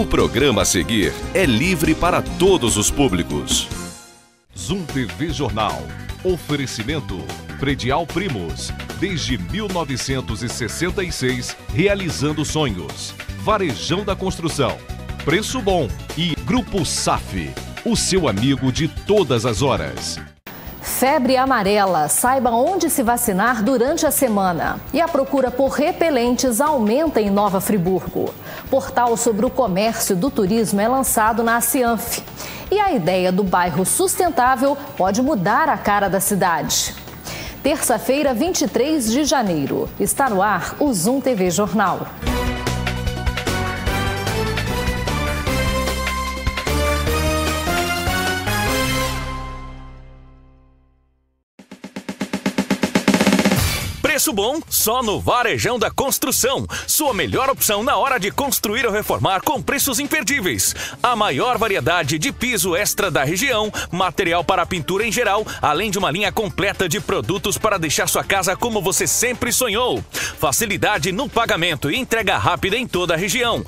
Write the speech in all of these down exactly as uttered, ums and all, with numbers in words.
O programa a seguir é livre para todos os públicos. Zoom T V Jornal. Oferecimento Predial Primos. Desde mil novecentos e sessenta e seis, realizando sonhos. Varejão da Construção. Preço bom. E Grupo S A F. O seu amigo de todas as horas. Febre amarela. Saiba onde se vacinar durante a semana. E a procura por repelentes aumenta em Nova Friburgo. Portal sobre o comércio do turismo é lançado na Cianf. E a ideia do bairro sustentável pode mudar a cara da cidade. Terça-feira, vinte e três de janeiro. Está no ar o Zoom T V Jornal. Preço bom só no Varejão da Construção. Sua melhor opção na hora de construir ou reformar com preços imperdíveis. A maior variedade de piso extra da região, material para pintura em geral, além de uma linha completa de produtos para deixar sua casa como você sempre sonhou. Facilidade no pagamento e entrega rápida em toda a região.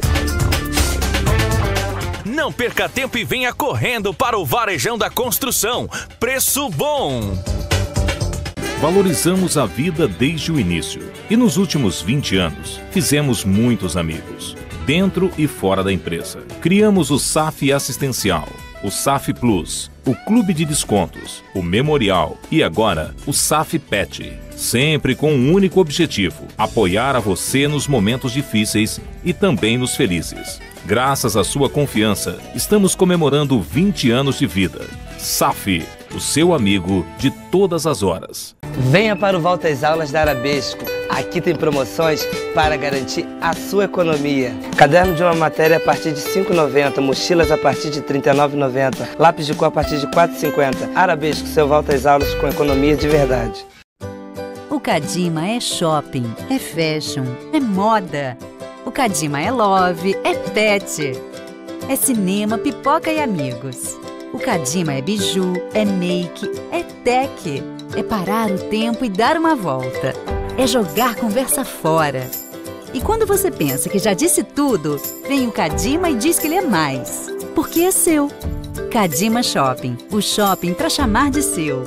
Não perca tempo e venha correndo para o Varejão da Construção. Preço bom! Valorizamos a vida desde o início e nos últimos vinte anos fizemos muitos amigos, dentro e fora da empresa. Criamos o S A F Assistencial, o S A F Plus, o Clube de Descontos, o Memorial e agora o S A F Pet. Sempre com um único objetivo, apoiar a você nos momentos difíceis e também nos felizes. Graças à sua confiança, estamos comemorando vinte anos de vida. S A F, o seu amigo de todas as horas. Venha para o Volta às Aulas da Arabesco. Aqui tem promoções para garantir a sua economia. Caderno de uma matéria a partir de cinco reais e noventa centavos, mochilas a partir de trinta e nove reais e noventa centavos, lápis de cor a partir de quatro reais e cinquenta centavos. Arabesco, seu Volta às Aulas com economia de verdade. O Cadima é shopping, é fashion, é moda. O Cadima é love, é pet. É cinema, pipoca e amigos. O Cadima é biju, é make, é tech. É parar o tempo e dar uma volta. É jogar conversa fora. E quando você pensa que já disse tudo, vem o Cadima e diz que ele é mais. Porque é seu. Cadima Shopping. O shopping para chamar de seu.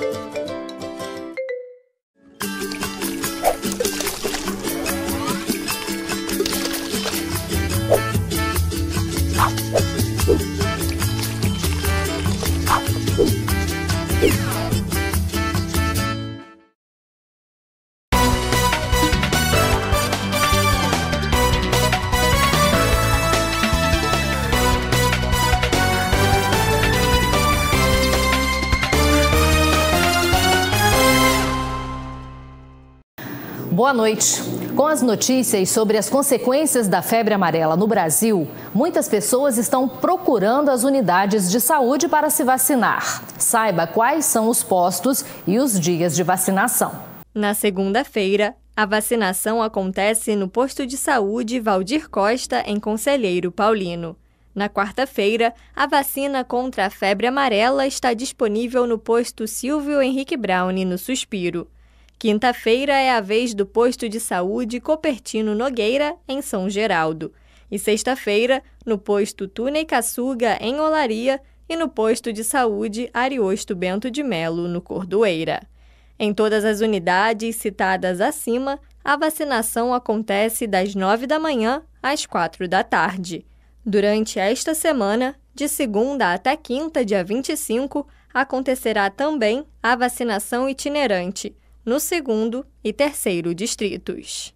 Boa noite. Com as notícias sobre as consequências da febre amarela no Brasil, muitas pessoas estão procurando as unidades de saúde para se vacinar. Saiba quais são os postos e os dias de vacinação. Na segunda-feira, a vacinação acontece no posto de saúde Valdir Costa, em Conselheiro Paulino. Na quarta-feira, a vacina contra a febre amarela está disponível no posto Silvio Henrique Browne, no Suspiro. Quinta-feira é a vez do posto de saúde Copertino Nogueira, em São Geraldo. E sexta-feira, no posto Túnei Caçuga, em Olaria, e no posto de saúde Ariosto Bento de Melo, no Cordoeira. Em todas as unidades citadas acima, a vacinação acontece das nove da manhã às quatro da tarde. Durante esta semana, de segunda até quinta, dia vinte e cinco, acontecerá também a vacinação itinerante, no segundo e terceiro distritos.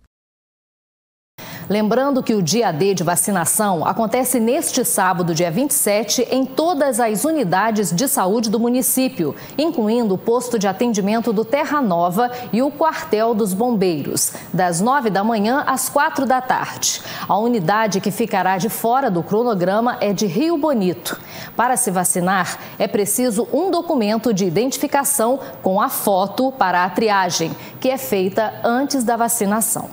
Lembrando que o dia D de vacinação acontece neste sábado, dia vinte e sete, em todas as unidades de saúde do município, incluindo o posto de atendimento do Terra Nova e o quartel dos bombeiros, das nove da manhã às quatro da tarde. A unidade que ficará de fora do cronograma é de Rio Bonito. Para se vacinar, é preciso um documento de identificação com a foto para a triagem, que é feita antes da vacinação.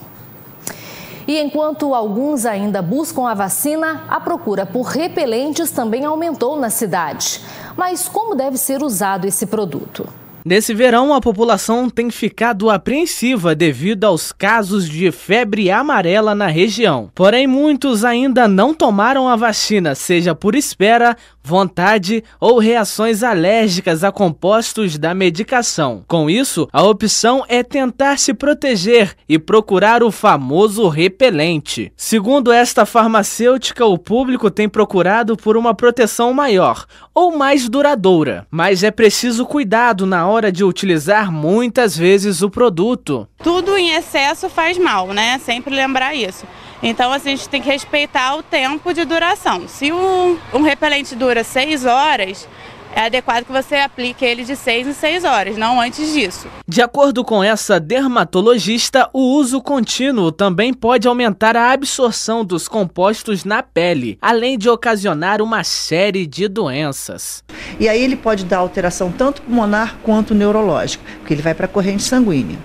E enquanto alguns ainda buscam a vacina, a procura por repelentes também aumentou na cidade. Mas como deve ser usado esse produto? Nesse verão, a população tem ficado apreensiva devido aos casos de febre amarela na região. Porém, muitos ainda não tomaram a vacina, seja por espera, vontade ou reações alérgicas a compostos da medicação. Com isso, a opção é tentar se proteger e procurar o famoso repelente. Segundo esta farmacêutica, o público tem procurado por uma proteção maior ou mais duradoura, mas é preciso cuidado na hora de utilizar muitas vezes o produto. Tudo em excesso faz mal, né? Sempre lembrar isso. Então a gente tem que respeitar o tempo de duração. Se um, um repelente dura seis horas, é adequado que você aplique ele de seis em seis horas, não antes disso. De acordo com essa dermatologista, o uso contínuo também pode aumentar a absorção dos compostos na pele, além de ocasionar uma série de doenças. E aí ele pode dar alteração tanto pulmonar quanto neurológica, porque ele vai para a corrente sanguínea.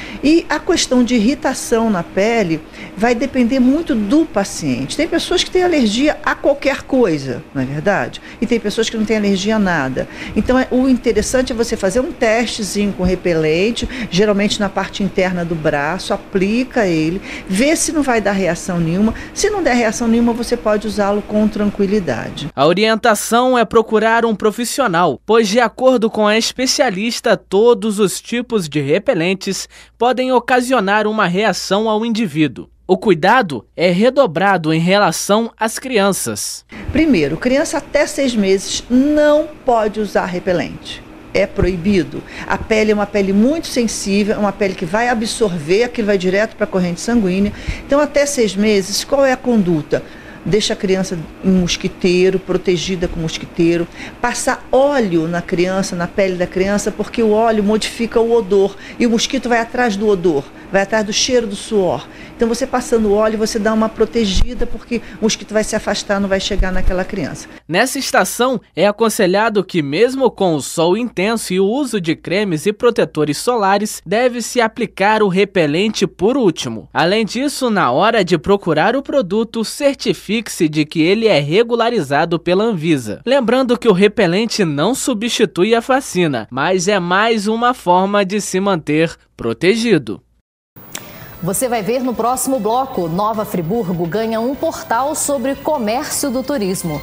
E a questão de irritação na pele vai depender muito do paciente. Tem pessoas que têm alergia a qualquer coisa, não é verdade? E tem pessoas que não têm alergia a nada. Então, é, o interessante é você fazer um testezinho com repelente, geralmente na parte interna do braço, aplica ele, vê se não vai dar reação nenhuma. Se não der reação nenhuma, você pode usá-lo com tranquilidade. A orientação é procurar um profissional, pois, de acordo com a especialista, todos os tipos de repelentes podem ocasionar uma reação ao indivíduo. O cuidado é redobrado em relação às crianças. Primeiro, criança até seis meses não pode usar repelente. É proibido. A pele é uma pele muito sensível, é uma pele que vai absorver, aquilo vai direto para a corrente sanguínea. Então, até seis meses, qual é a conduta? Deixa a criança em mosquiteiro, protegida com mosquiteiro. Passar óleo na criança, na pele da criança, porque o óleo modifica o odor. E o mosquito vai atrás do odor, vai atrás do cheiro do suor. Então você passando óleo, você dá uma protegida, porque o mosquito vai se afastar, não vai chegar naquela criança. Nessa estação, é aconselhado que mesmo com o sol intenso e o uso de cremes e protetores solares, deve-se aplicar o repelente por último. Além disso, na hora de procurar o produto, certifique-se de que ele é regularizado pela Anvisa. Lembrando que o repelente não substitui a vacina, mas é mais uma forma de se manter protegido. Você vai ver no próximo bloco. Nova Friburgo ganha um portal sobre comércio do turismo.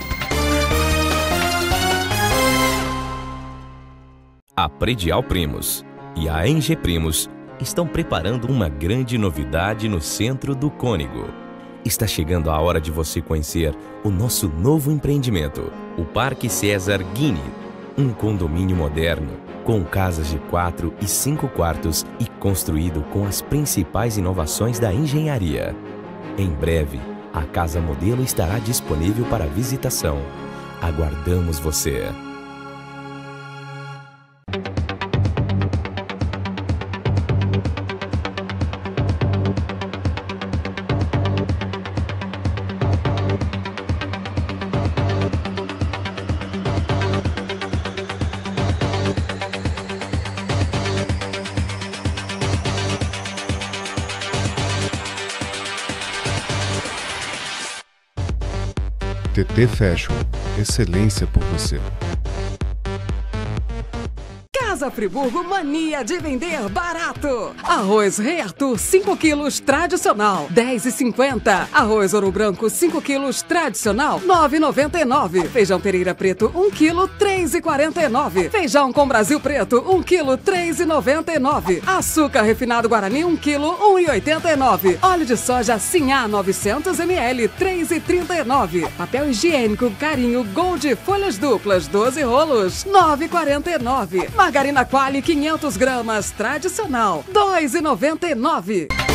A Predial Primos e a Eng Primos estão preparando uma grande novidade no centro do Cônego. Está chegando a hora de você conhecer o nosso novo empreendimento, o Parque César Guini, um condomínio moderno, com casas de quatro e cinco quartos e construído com as principais inovações da engenharia. Em breve, a casa modelo estará disponível para visitação. Aguardamos você! T T Fashion, excelência por você. Casa Friburgo, mania de vender barato. Arroz Rei Arthur, cinco quilos tradicional, dez reais e cinquenta centavos. Arroz Ouro Branco, cinco quilos tradicional, nove reais e noventa e nove centavos. Feijão Pereira Preto, um quilo, três reais e quarenta e nove centavos. Feijão com Brasil Preto, um quilo, três reais e noventa e nove centavos. Açúcar refinado Guarani, um quilo, um real e oitenta e nove centavos. Óleo de soja Sinhá, novecentos mililitros, três reais e trinta e nove centavos. Papel higiênico Carinho Gold, folhas duplas, doze rolos, nove reais e quarenta e nove centavos. Margarina Quali, quinhentas gramas, tradicional, dois reais e noventa e nove centavos.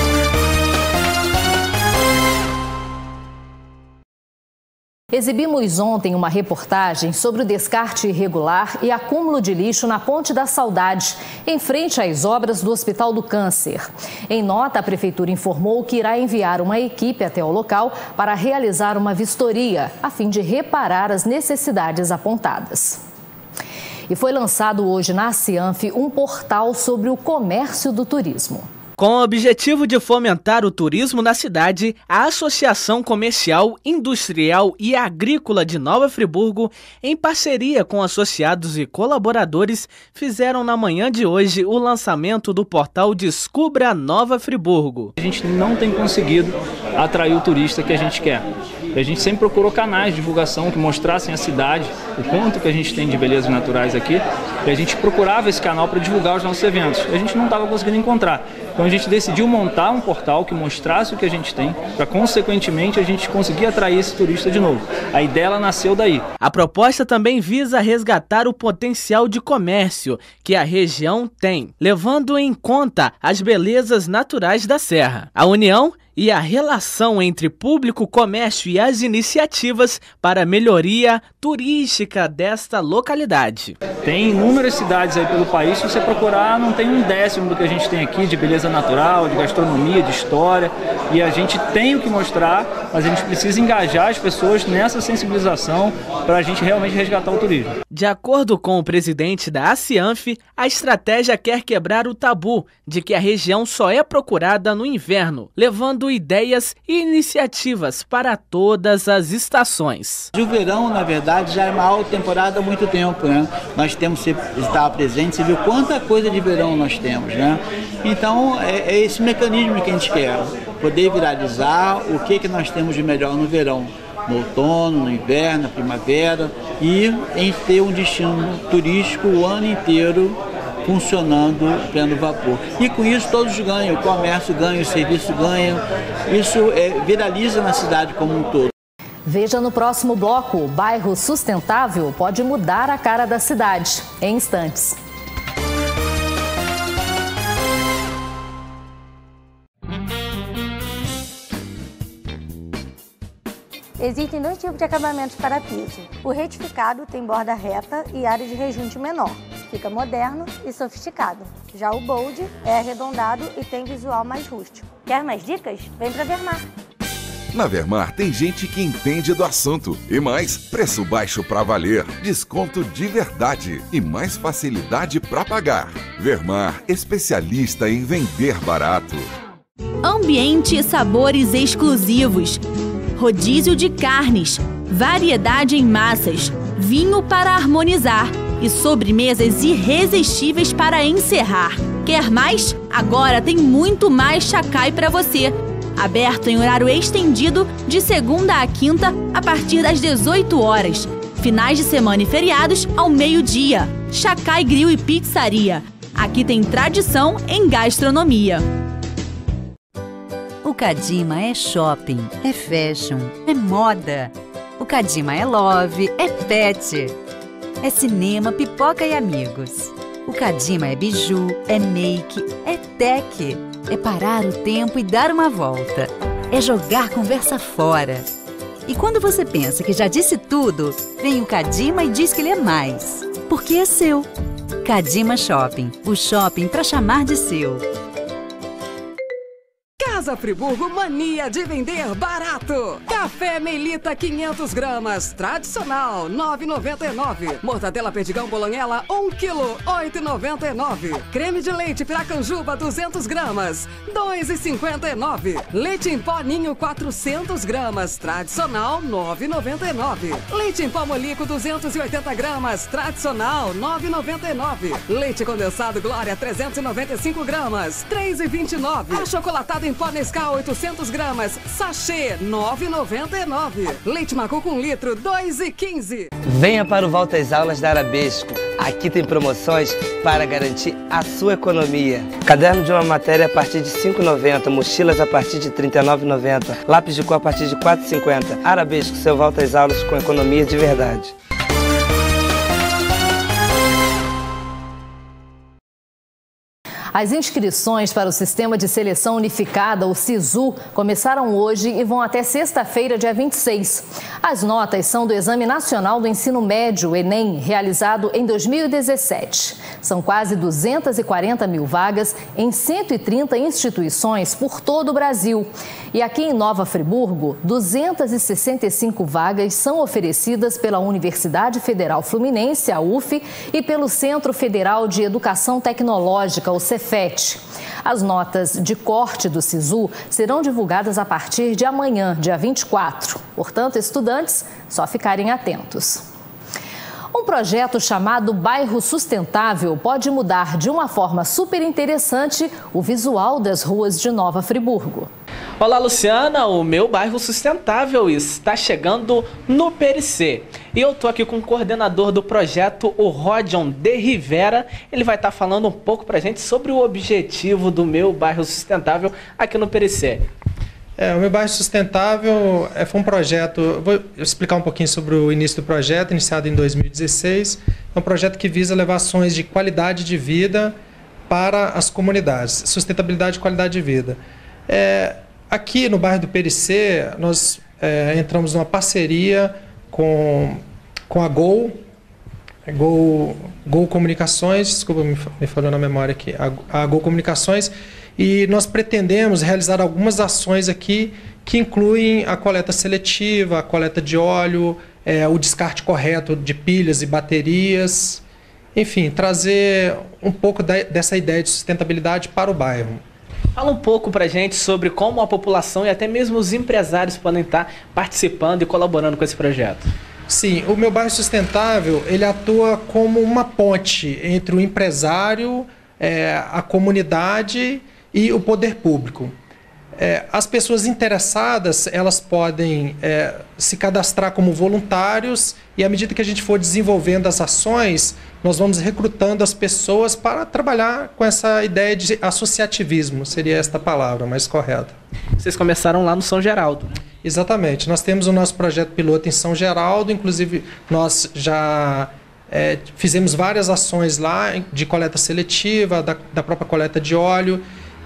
Exibimos ontem uma reportagem sobre o descarte irregular e acúmulo de lixo na Ponte da Saudade, em frente às obras do Hospital do Câncer. Em nota, a Prefeitura informou que irá enviar uma equipe até o local para realizar uma vistoria, a fim de reparar as necessidades apontadas. E foi lançado hoje na Cianf um portal sobre o comércio do turismo. Com o objetivo de fomentar o turismo na cidade, a Associação Comercial, Industrial e Agrícola de Nova Friburgo, em parceria com associados e colaboradores, fizeram na manhã de hoje o lançamento do portal Descubra Nova Friburgo. A gente não tem conseguido atrair o turista que a gente quer. A gente sempre procurou canais de divulgação que mostrassem a cidade, o quanto que a gente tem de belezas naturais aqui, e a gente procurava esse canal para divulgar os nossos eventos. A gente não estava conseguindo encontrar. Então a gente decidiu montar um portal que mostrasse o que a gente tem, para consequentemente a gente conseguir atrair esse turista de novo. A ideia ela nasceu daí. A proposta também visa resgatar o potencial de comércio que a região tem, levando em conta as belezas naturais da Serra. A união e a relação entre público, comércio e as iniciativas para a melhoria turística desta localidade. Tem inúmeras cidades aí pelo país, se você procurar, não tem um décimo do que a gente tem aqui de beleza natural, de gastronomia, de história, e a gente tem o que mostrar, mas a gente precisa engajar as pessoas nessa sensibilização para a gente realmente resgatar o turismo. De acordo com o presidente da ACIANF, a estratégia quer quebrar o tabu de que a região só é procurada no inverno, levando ideias e iniciativas para todas as estações. O verão, na verdade, já é uma alta temporada há muito tempo, né? Nós temos que estar presentes e ver quanta coisa de verão nós temos, né? Então, é, é esse mecanismo que a gente quer, poder viralizar o que, que nós temos de melhor no verão, no outono, no inverno, na primavera, e em ter um destino turístico o ano inteiro funcionando pleno vapor. E com isso todos ganham, o comércio ganha, o serviço ganha, isso é, viraliza na cidade como um todo. Veja no próximo bloco, o bairro sustentável pode mudar a cara da cidade. Em instantes. Existem dois tipos de acabamentos para piso. O retificado tem borda reta e área de rejunte menor. Fica moderno e sofisticado. Já o bold é arredondado e tem visual mais rústico. Quer mais dicas? Vem pra Vermar. Na Vermar tem gente que entende do assunto. E mais, preço baixo pra valer, desconto de verdade e mais facilidade pra pagar. Vermar, especialista em vender barato. Ambiente e sabores exclusivos. Rodízio de carnes, variedade em massas, vinho para harmonizar e sobremesas irresistíveis para encerrar. Quer mais? Agora tem muito mais Chacai para você. Aberto em horário estendido de segunda a quinta a partir das dezoito horas. Finais de semana e feriados ao meio-dia. Chacai Grill e Pizzaria. Aqui tem tradição em gastronomia. O Cadima é shopping, é fashion, é moda. O Cadima é love, é pet. É cinema, pipoca e amigos. O Cadima é biju, é make, é tech. É parar o tempo e dar uma volta. É jogar conversa fora. E quando você pensa que já disse tudo, vem o Cadima e diz que ele é mais. Porque é seu. Cadima Shopping, o shopping para chamar de seu. Casa Friburgo, mania de vender barato. Café Melita quinhentos gramas, tradicional, nove reais e noventa e nove centavos. Mortadela Perdigão Bolonhela, um quilo, oito reais e noventa e nove centavos. Creme de leite Piracanjuba, duzentas gramas, dois reais e cinquenta e nove centavos. Leite em pó Ninho, quatrocentas gramas, tradicional, nove reais e noventa e nove centavos. Leite em pó Molico, duzentas e oitenta gramas, tradicional, nove reais e noventa e nove centavos. Leite condensado Glória, trezentas e noventa e cinco gramas, três reais e vinte e nove centavos. Achocolatado em pó Nescau, oitocentas gramas, sachê, nove reais e noventa e nove centavos. Leite Macuco, um litro, dois reais e quinze centavos. Venha para o Volta às Aulas da Arabesco. Aqui tem promoções para garantir a sua economia. Caderno de uma matéria a partir de cinco reais e noventa centavos, mochilas a partir de trinta e nove reais e noventa centavos, lápis de cor a partir de quatro reais e cinquenta centavos. Arabesco, seu Volta às Aulas com economia de verdade. As inscrições para o Sistema de Seleção Unificada, o SISU, começaram hoje e vão até sexta-feira, dia vinte e seis. As notas são do Exame Nacional do Ensino Médio, Enem, realizado em dois mil e dezessete. São quase duzentas e quarenta mil vagas em cento e trinta instituições por todo o Brasil. E aqui em Nova Friburgo, duzentas e sessenta e cinco vagas são oferecidas pela Universidade Federal Fluminense, a U F, e pelo Centro Federal de Educação Tecnológica, o Cefet. Cefet. As notas de corte do SISU serão divulgadas a partir de amanhã, dia vinte e quatro. Portanto, estudantes, só ficarem atentos. Um projeto chamado Bairro Sustentável pode mudar de uma forma super interessante o visual das ruas de Nova Friburgo. Olá, Luciana, o meu bairro sustentável está chegando no Pericê. E eu tô aqui com o coordenador do projeto, o Rodion de Rivera. Ele vai estar falando um pouco pra gente sobre o objetivo do meu bairro sustentável aqui no Pericê. É, o meu bairro sustentável é, foi um projeto, eu vou explicar um pouquinho sobre o início do projeto, iniciado em dois mil e dezesseis. É um projeto que visa levar ações de qualidade de vida para as comunidades, sustentabilidade e qualidade de vida. É, aqui no bairro do Pericê, nós é, entramos numa parceria com, com a Gol, Gol, Gol Comunicações, desculpa, me, me falou na memória aqui, a, a Gol Comunicações, e nós pretendemos realizar algumas ações aqui que incluem a coleta seletiva, a coleta de óleo, é, o descarte correto de pilhas e baterias, enfim, trazer um pouco da, dessa ideia de sustentabilidade para o bairro. Fala um pouco pra gente sobre como a população e até mesmo os empresários podem estar participando e colaborando com esse projeto. Sim, o meu bairro sustentável, ele atua como uma ponte entre o empresário, é, a comunidade e o poder público. É, as pessoas interessadas, elas podem é, se cadastrar como voluntários e à medida que a gente for desenvolvendo as ações, nós vamos recrutando as pessoas para trabalhar com essa ideia de associativismo, seria esta palavra mais correta. Vocês começaram lá no São Geraldo. Exatamente, nós temos o nosso projeto piloto em São Geraldo, inclusive nós já é, fizemos várias ações lá de coleta seletiva, da, da própria coleta de óleo,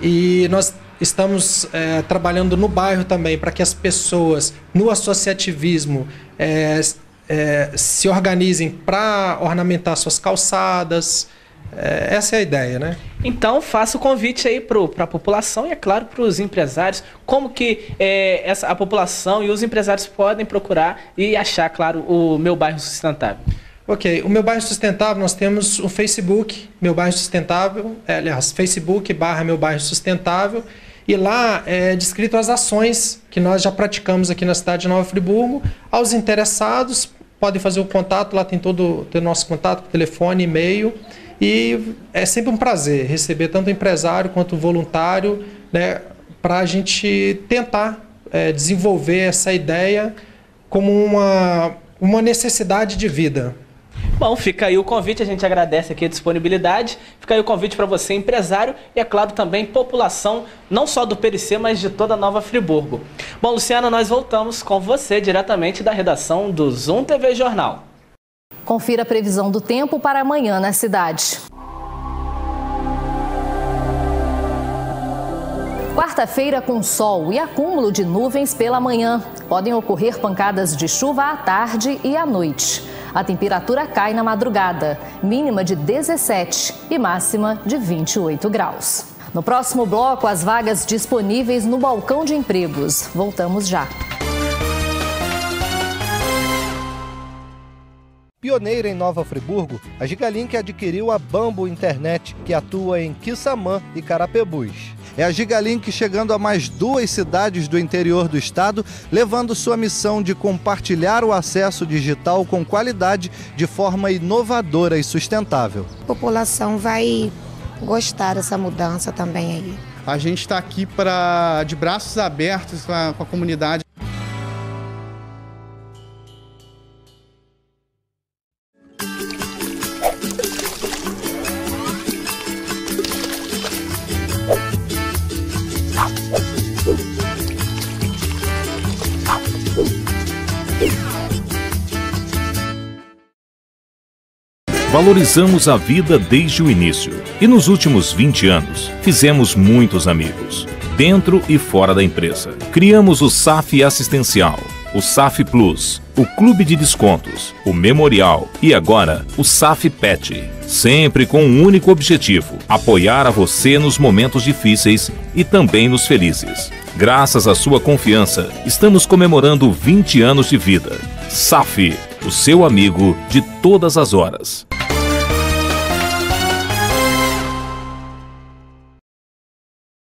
e nós estamos é, trabalhando no bairro também para que as pessoas no associativismo é, é, se organizem para ornamentar suas calçadas. É, essa é a ideia, né? Então faça o convite aí para a população e, é claro, para os empresários, como que é, essa, a população e os empresários podem procurar e achar, claro, o meu bairro sustentável. Ok, o meu bairro sustentável, nós temos o Facebook, meu bairro sustentável, é, aliás, Facebook barra meu bairro sustentável, e lá é descrito as ações que nós já praticamos aqui na cidade de Nova Friburgo. Aos interessados, podem fazer o contato, lá tem todo o nosso contato, telefone, e-mail, e é sempre um prazer receber tanto o empresário quanto o voluntário, né, para a gente tentar é, desenvolver essa ideia como uma, uma necessidade de vida. Bom, fica aí o convite, a gente agradece aqui a disponibilidade, fica aí o convite para você, empresário, e é claro também população, não só do Pericê, mas de toda Nova Friburgo. Bom, Luciana, nós voltamos com você diretamente da redação do Zoom T V Jornal. Confira a previsão do tempo para amanhã na cidade. Quarta-feira com sol e acúmulo de nuvens pela manhã. Podem ocorrer pancadas de chuva à tarde e à noite. A temperatura cai na madrugada, mínima de dezessete e máxima de vinte e oito graus. No próximo bloco, as vagas disponíveis no balcão de empregos. Voltamos já. Pioneira em Nova Friburgo, a Gigalink adquiriu a Bambo Internet, que atua em Quissamã e Carapebus. É a Gigalink chegando a mais duas cidades do interior do estado, levando sua missão de compartilhar o acesso digital com qualidade de forma inovadora e sustentável. A população vai gostar dessa mudança também aí. A gente está aqui pra, de braços abertos com a, com a comunidade. Valorizamos a vida desde o início e nos últimos vinte anos fizemos muitos amigos, dentro e fora da empresa. Criamos o S A F Assistencial, o S A F Plus, o Clube de Descontos, o Memorial e agora o S A F Pet. Sempre com um único objetivo: apoiar a você nos momentos difíceis e também nos felizes. Graças à sua confiança, estamos comemorando vinte anos de vida. S A F, o seu amigo de todas as horas.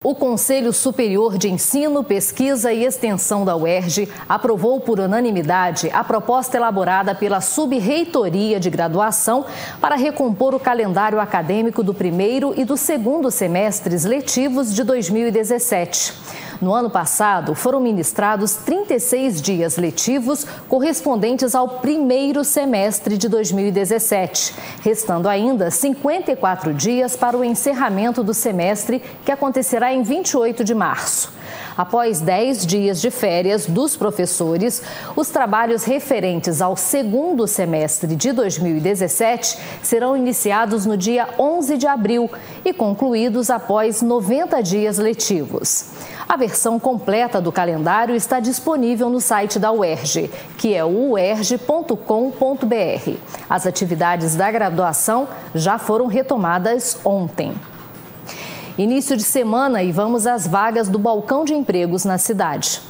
O Conselho Superior de Ensino, Pesquisa e Extensão da U E R J aprovou por unanimidade a proposta elaborada pela Sub-Reitoria de Graduação para recompor o calendário acadêmico do primeiro e do segundo semestres letivos de dois mil e dezessete. No ano passado, foram ministrados trinta e seis dias letivos correspondentes ao primeiro semestre de dois mil e dezessete, restando ainda cinquenta e quatro dias para o encerramento do semestre, que acontecerá em vinte e oito de março. Após dez dias de férias dos professores, os trabalhos referentes ao segundo semestre de dois mil e dezessete serão iniciados no dia onze de abril e concluídos após noventa dias letivos. A versão completa do calendário está disponível no site da U E R J, que é o u e r j ponto com ponto b r. As atividades da graduação já foram retomadas ontem. Início de semana e vamos às vagas do balcão de empregos na cidade.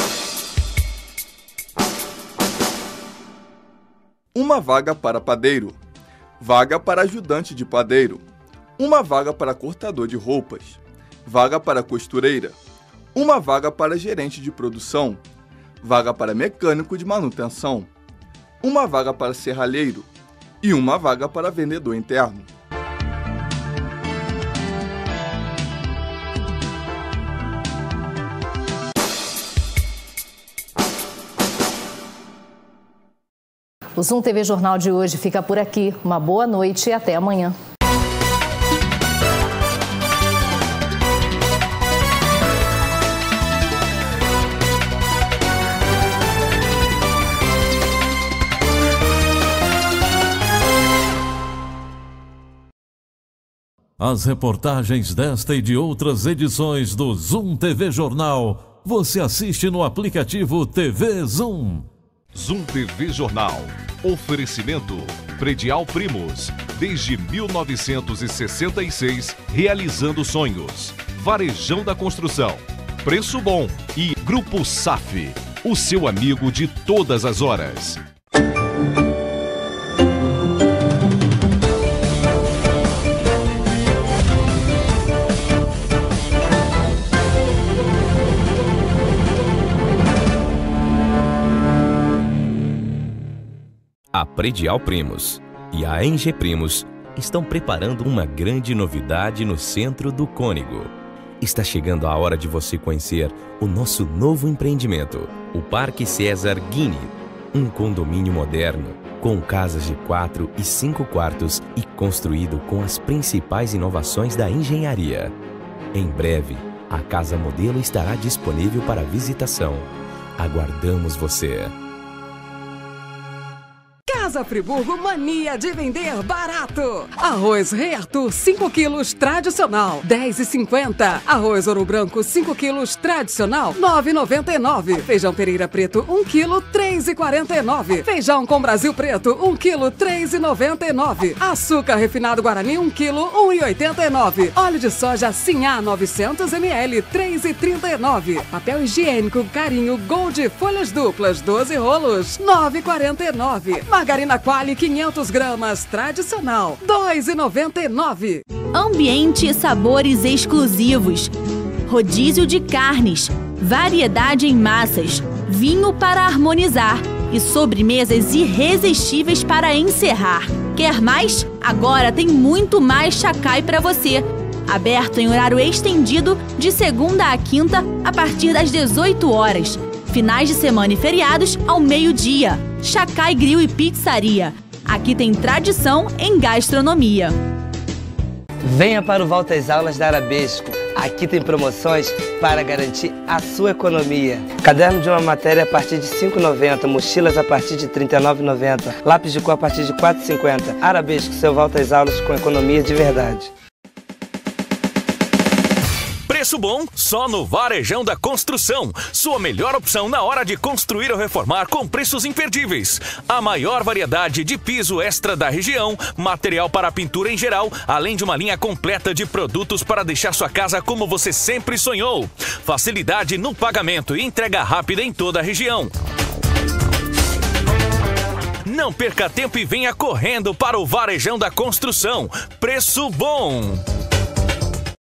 Uma vaga para padeiro, vaga para ajudante de padeiro, uma vaga para cortador de roupas, vaga para costureira, uma vaga para gerente de produção, vaga para mecânico de manutenção, uma vaga para serralheiro e uma vaga para vendedor interno. O Zoom T V Jornal de hoje fica por aqui. Uma boa noite e até amanhã. As reportagens desta e de outras edições do Zoom T V Jornal você assiste no aplicativo T V Zoom. Zoom T V Jornal. Oferecimento Predial Primos. Desde mil novecentos e sessenta e seis, realizando sonhos. Varejão da Construção. Preço Bom e Grupo S A F. O seu amigo de todas as horas. A Predial Primos e a Enge Primos estão preparando uma grande novidade no centro do Cônigo. Está chegando a hora de você conhecer o nosso novo empreendimento, o Parque César Guine, um condomínio moderno com casas de quatro e cinco quartos e construído com as principais inovações da engenharia. Em breve, a casa modelo estará disponível para visitação. Aguardamos você! Casa Friburgo, mania de vender barato. Arroz Rei Arthur, cinco quilos tradicional, dez e cinquenta. Arroz Ouro Branco, cinco quilos tradicional, nove e noventa e nove. Feijão Pereira Preto, um quilo, três e quarenta e nove. Feijão com Brasil Preto, um quilo, três e noventa e nove. Açúcar refinado Guarani, um quilo, um e oitenta e nove. Óleo de soja Sinhá, novecentos mililitros, três e trinta e nove. Papel higiênico Carinho Gold, folhas duplas, doze rolos, nove e quarenta e nove. Margarina Quali, quinhentas gramas, tradicional, dois e noventa e nove. Ambiente e sabores exclusivos. Rodízio de carnes, variedade em massas, vinho para harmonizar e sobremesas irresistíveis para encerrar. Quer mais? Agora tem muito mais Chacai para você. Aberto em horário estendido de segunda a quinta a partir das dezoito horas. Finais de semana e feriados ao meio-dia. Chacai Grill e Pizzaria. Aqui tem tradição em gastronomia. Venha para o Volta às Aulas da Arabesco. Aqui tem promoções para garantir a sua economia. Caderno de uma matéria a partir de cinco reais e noventa centavos, mochilas a partir de trinta e nove reais e noventa centavos, lápis de cor a partir de quatro reais e cinquenta centavos. Arabesco, seu Volta às Aulas com economia de verdade. Preço bom só no Varejão da Construção. Sua melhor opção na hora de construir ou reformar com preços imperdíveis. A maior variedade de piso extra da região, material para pintura em geral, além de uma linha completa de produtos para deixar sua casa como você sempre sonhou. Facilidade no pagamento e entrega rápida em toda a região. Não perca tempo e venha correndo para o Varejão da Construção. Preço bom!